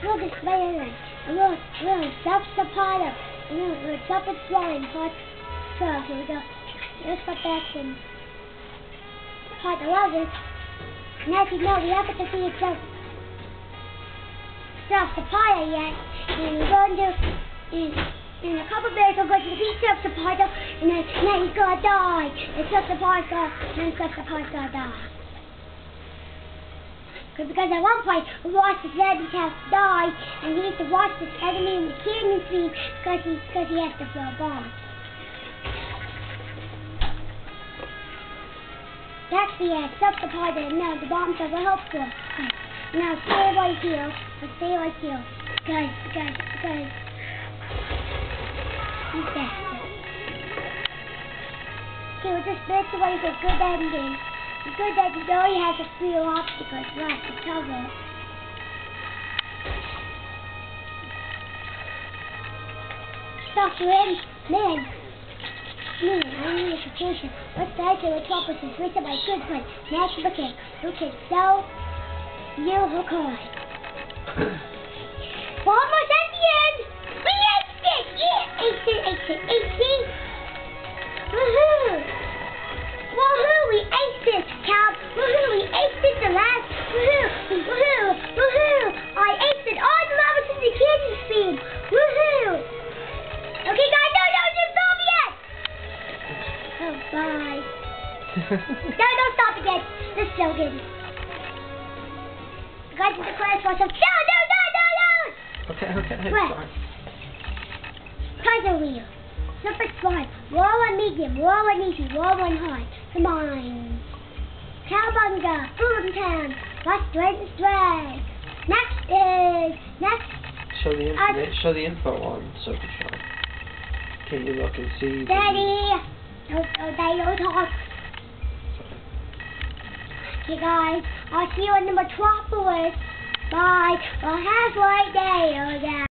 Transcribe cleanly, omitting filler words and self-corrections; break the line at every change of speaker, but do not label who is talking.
look at Spider-Man. And look, that's the pilot. And look, Serpent Shrine, part 12. Here we go. Let's go back and part 11. And as you know, we haven't defeated the pilot yet. And we're going to in a couple of days we're going to defeat the pilot, and then he's gonna die. And the pilot's gonna die. Because at one point, we watched this enemy have to die, and he needs to watch this enemy in the canyon scene because he has to throw a bomb. That's the end. Stop the part that now the bombs are helpful. Now stay right here. Let's stay right here. Because he's bastard. Okay, we'll just split away for a good ending. It's good that you know he has a few obstacles left to cover. Stop to him. Man, I need a vacation. What's the answer with 12% written by good friend? National Booklet. Okay, so you will call. We're almost at the end. We aced it. Yeah, aced it. Woohoo! Woohoo! We aced it, Cal. Woohoo! We aced it the last. Woohoo! I aced it all the levels in the canyon speed. Woohoo! Okay, guys, don't stop yet. Oh, bye. No, don't stop again. Let's go again. Guys, the class for some. No!
Okay.
Right.
Sorry.
Puzzle wheel. Super smart. Roll on medium. Roll on easy. Roll on hard. Come on. Cowabunga. Boomtown. What's Dragon's Drag? Next.
Show the info on Serpent Shrine. Can you look and see?
Daddy. Don't talk. Okay, guys. I'll see you in the metropolis. Bye. Well, have a great day. Oh, yeah.